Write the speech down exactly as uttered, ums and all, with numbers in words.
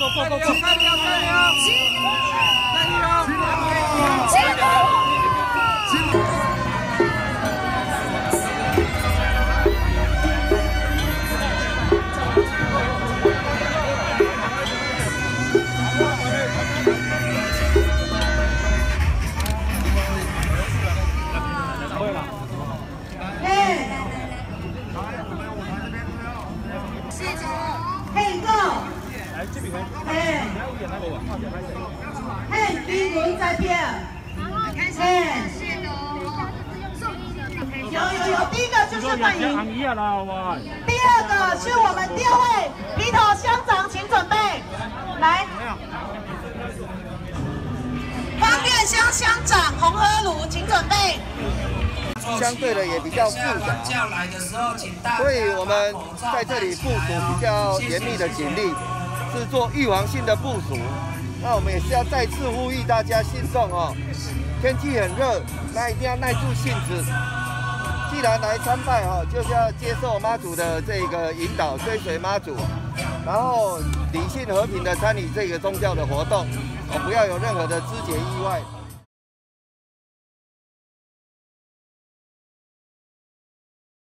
go go go go！ 加油加油！加油！ 嘿，第一轮在边，嘿，有有有，第一个就是范莹，第二个是我们第二位皮头乡长，请准备，来，方院乡乡长洪和儒，请准备。 相对的也比较复杂，所以我们在这里部署比较严密的警力，是做预防性的部署。那我们也是要再次呼吁大家信众哦，天气很热，那一定要耐住性子。既然来参拜哈，就是要接受妈祖的这个引导，追随妈祖，然后理性和平的参与这个宗教的活动，哦，不要有任何的肢解意外。